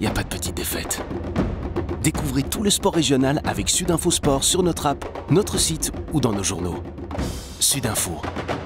y a pas de petite défaite. Découvrez tout le sport régional avec Sudinfo Sport sur notre app, notre site ou dans nos journaux. Sudinfo,